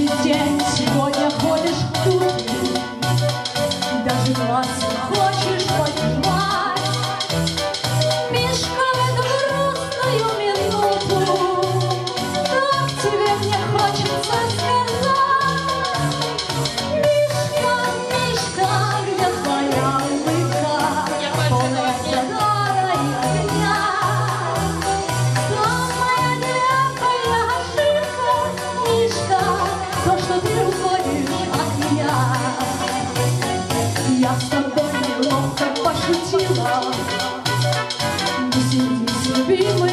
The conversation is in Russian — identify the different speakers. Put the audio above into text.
Speaker 1: весь день сегодня ходишь тут, даже глаз не хочешь поднимать. Мишка, в эту грустную минуту так тебе мне хочется сказать. Мишка, Мишка, где твоя улыбка, полная задора и огня? Самая нелепая ошибка, Мишка, то, что ты уходишь от меня. Я с тобой неловко пошутила, не сердись, любимый.